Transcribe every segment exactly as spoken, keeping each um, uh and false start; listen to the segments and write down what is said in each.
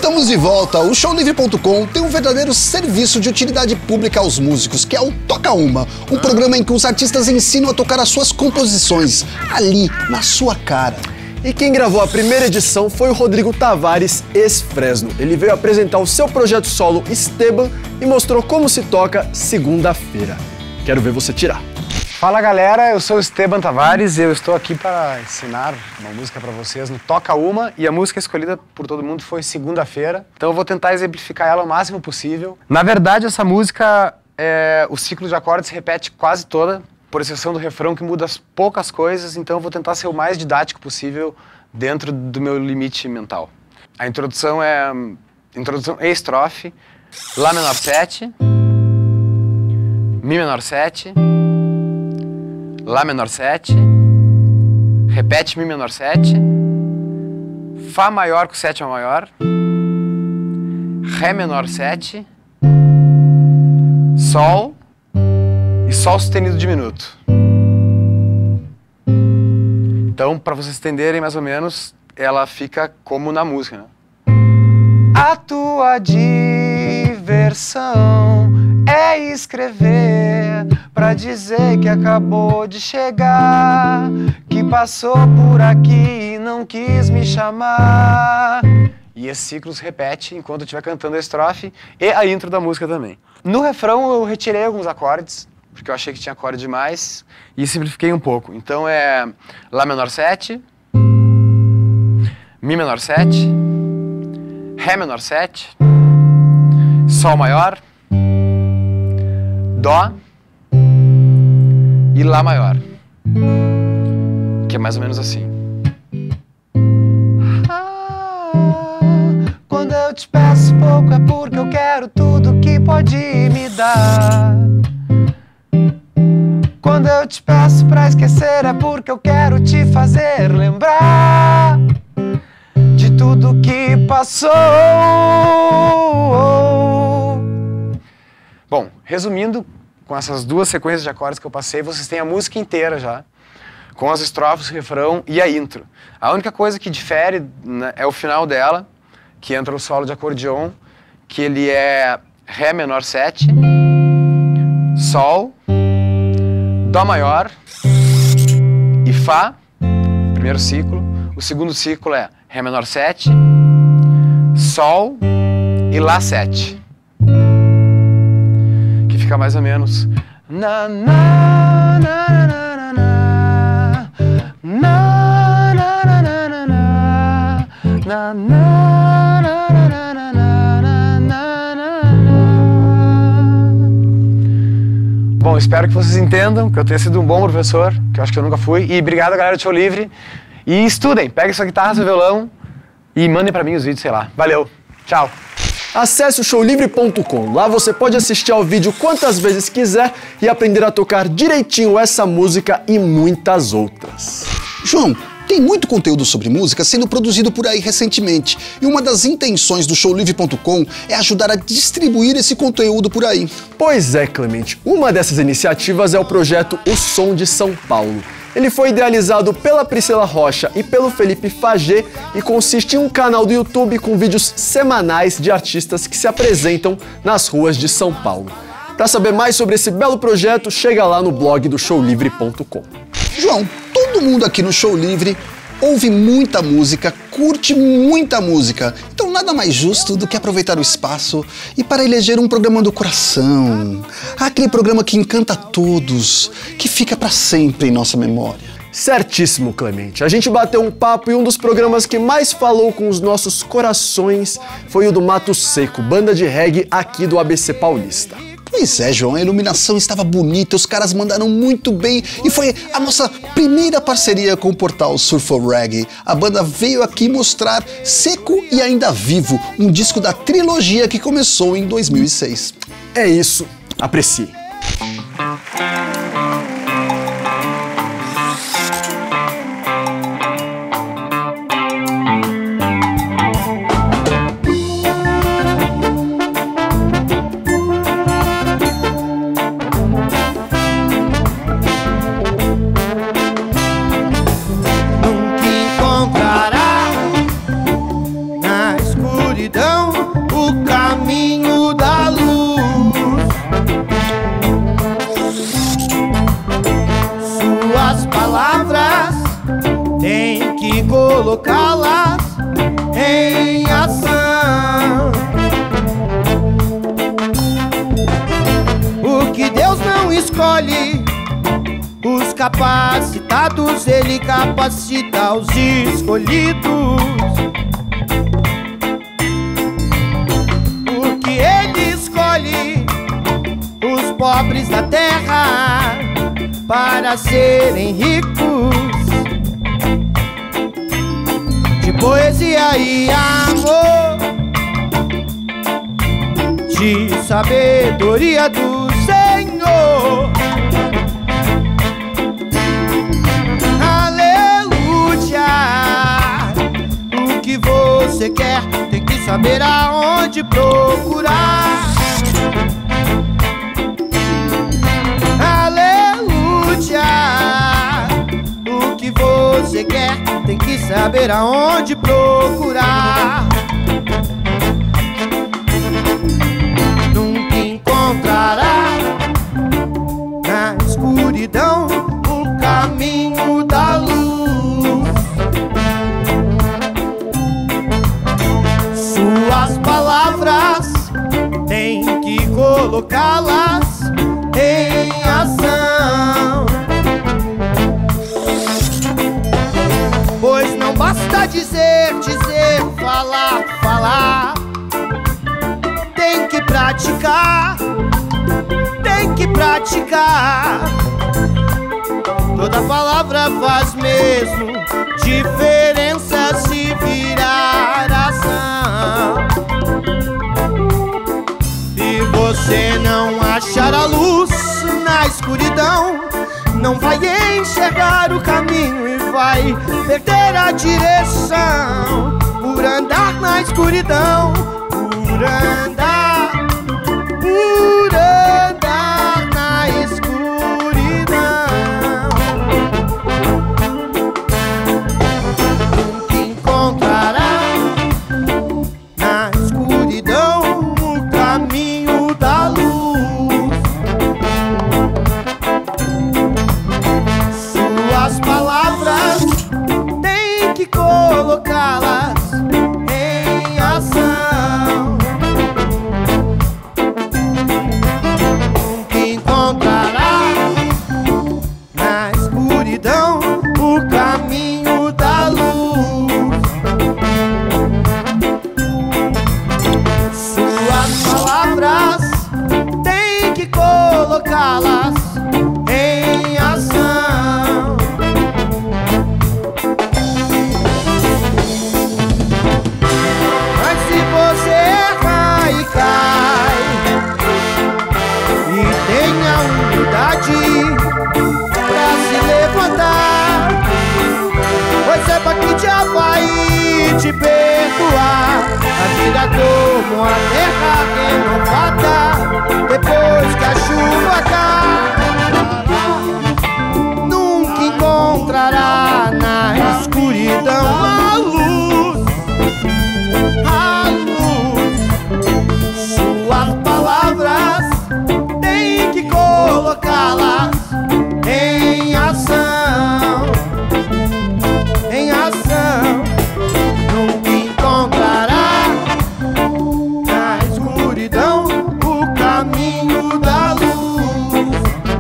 Estamos de volta. O show livre ponto com tem um verdadeiro serviço de utilidade pública aos músicos, que é o Toca Uma, um programa em que os artistas ensinam a tocar as suas composições, ali, na sua cara. E quem gravou a primeira edição foi o Rodrigo Tavares, ex-Fresno. Ele veio apresentar o seu projeto solo Esteban e mostrou como se toca Segunda-feira. Quero ver você tirar. Fala galera, eu sou o Esteban Tavares e eu estou aqui para ensinar uma música para vocês no Toca Uma, e a música escolhida por todo mundo foi Segunda-feira, então eu vou tentar exemplificar ela o máximo possível. Na verdade, essa música, é, o ciclo de acordes se repete quase toda, por exceção do refrão que muda as poucas coisas, então eu vou tentar ser o mais didático possível dentro do meu limite mental. A introdução é introdução e estrofe, Lá menor sete, Mi menor sete, Lá menor sete, repete Mi menor sete, Fá maior com sétima maior, Ré menor sete, Sol e Sol sustenido diminuto. Então, para vocês entenderem mais ou menos, ela fica como na música, né? A tua diversão é escrever pra dizer que acabou de chegar, que passou por aqui e não quis me chamar. E esse ciclo se repete enquanto eu estiver cantando a estrofe e a intro da música também. No refrão eu retirei alguns acordes, porque eu achei que tinha acorde demais, e simplifiquei um pouco. Então é Lá menor sete, Mi menor sete, Ré menor sete, Sol maior, Dó e Lá maior, que é mais ou menos assim. Ah, quando eu te peço pouco é porque eu quero tudo que pode me dar. Quando eu te peço pra esquecer é porque eu quero te fazer lembrar de tudo que passou. Bom, resumindo, com essas duas sequências de acordes que eu passei, vocês têm a música inteira já, com as estrofes, o refrão e a intro. A única coisa que difere, né, é o final dela, que entra o solo de acordeon, que ele é Ré menor sete, Sol, Dó maior e Fá, primeiro ciclo. O segundo ciclo é Ré menor sete, Sol e Lá sete. Que fica mais ou menos na na na na na na na na na na na. Bom, espero que vocês entendam, que eu tenha sido um bom professor, que eu acho que eu nunca fui. E obrigado, galera do Show Livre. E estudem, peguem sua guitarra, seu violão e mandem pra mim os vídeos, sei lá. Valeu, tchau. Acesse o show livre ponto com. Lá você pode assistir ao vídeo quantas vezes quiser e aprender a tocar direitinho essa música e muitas outras. João, tem muito conteúdo sobre música sendo produzido por aí recentemente, e uma das intenções do show livre ponto com é ajudar a distribuir esse conteúdo por aí. Pois é, Clemente. Uma dessas iniciativas é o projeto O Som de São Paulo. Ele foi idealizado pela Priscila Rocha e pelo Felipe Fagê e consiste em um canal do YouTube com vídeos semanais de artistas que se apresentam nas ruas de São Paulo. Para saber mais sobre esse belo projeto, chega lá no blog do show livre ponto com. João, todo mundo aqui no Show Livre ouve muita música, curte muita música, então nada mais justo do que aproveitar o espaço e para eleger um programa do coração, aquele programa que encanta todos, que fica para sempre em nossa memória. Certíssimo, Clemente. A gente bateu um papo e um dos programas que mais falou com os nossos corações foi o do Mato Seco, banda de reggae aqui do A B C Paulista. Pois é, João, a iluminação estava bonita, os caras mandaram muito bem e foi a nossa primeira parceria com o portal Surfo Reggae. A banda veio aqui mostrar Seco e Ainda Vivo, um disco da trilogia que começou em dois mil e seis. É isso, aprecie. Nunca encontrará na escuridão Suas palavras tem que colocá-las em ação. O que Deus não escolhe, os capacitados Ele capacita os escolhidos. O que Ele escolhe, os pobres da terra para serem ricos de poesia e amor, de sabedoria do Senhor. Aleluia! O que você quer tem que saber aonde procurar. O que você quer tem que saber aonde procurar. Nunca encontrará na escuridão o caminho da luz. Suas palavras tem que colocá-las em ação. Pois não basta dizer, dizer, falar, falar. Tem que praticar, tem que praticar. Toda palavra faz mesmo diferença se virar ação. E você não achar a luz na escuridão, não vai enxergar o caminho e vai perder a direção. Por andar na escuridão, por andar, por andar na escuridão. Nunca encontrará na escuridão o caminho da luz. Suas palavras tem que colocá-las em ação. Nunca encontrará na escuridão o caminho da luz. Suas palavras tem que colocá-las em ação. Mas se você erra e cai e tenha humildade pra se levantar, pois saiba que já vai te perdoar. A vida como a terra renovada depois que a chuva cai. Nunca encontrará na escuridão a luz, a luz. Suas palavras tem que colocá-las em ação, em ação. Nunca encontrará na escuridão o caminho da luz.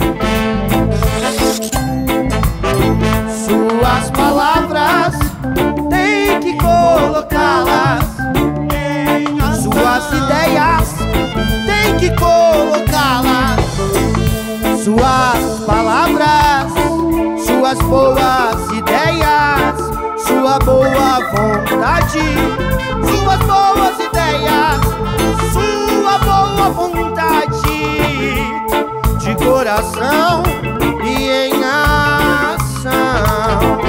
Suas palavras tem que colocá-las em ação. Suas ideias tem que colocá-las. Suas palavras, suas boas ideias, sua boa vontade, suas boas ideias, sua boa vontade de coração e em ação.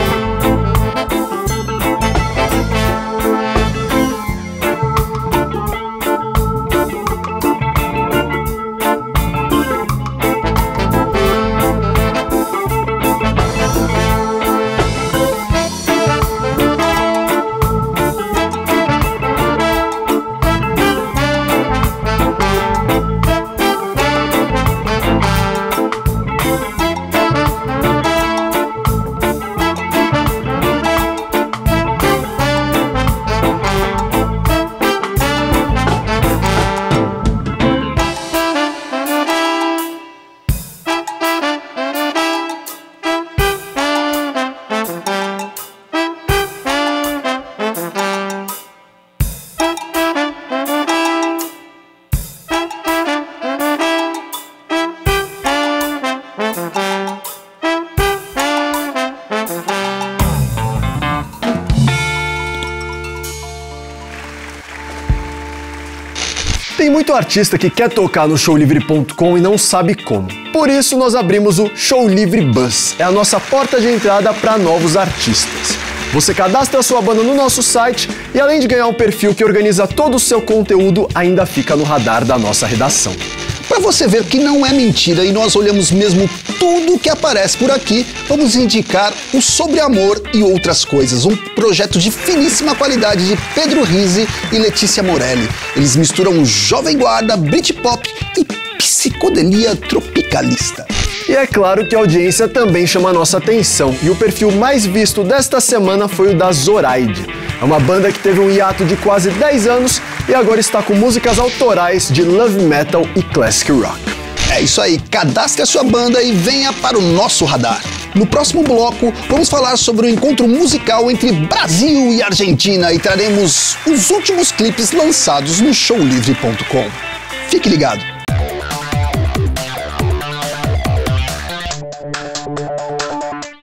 Tem muito artista que quer tocar no show livre ponto com e não sabe como. Por isso nós abrimos o Show Livre Bus. É a nossa porta de entrada para novos artistas. Você cadastra a sua banda no nosso site e, além de ganhar um perfil que organiza todo o seu conteúdo, ainda fica no radar da nossa redação. Para você ver que não é mentira e nós olhamos mesmo tudo que aparece por aqui, vamos indicar o Sobre Amor e Outras Coisas, um projeto de finíssima qualidade de Pedro Rizzi e Letícia Morelli. Eles misturam jovem guarda, Britpop e psicodelia tropicalista. E é claro que a audiência também chama a nossa atenção, e o perfil mais visto desta semana foi o da Zoraide. É uma banda que teve um hiato de quase dez anos e agora está com músicas autorais de love metal e classic rock. É isso aí, cadastre a sua banda e venha para o nosso radar. No próximo bloco, vamos falar sobre o encontro musical entre Brasil e Argentina e traremos os últimos clipes lançados no show livre ponto com. Fique ligado!